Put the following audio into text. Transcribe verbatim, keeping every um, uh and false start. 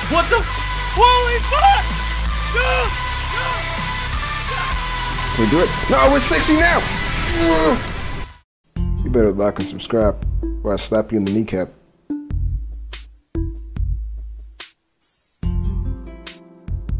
What the? Holy fuck! No! Can we do it? No, we're sixty now! You better like and subscribe or I'll slap you in the kneecap.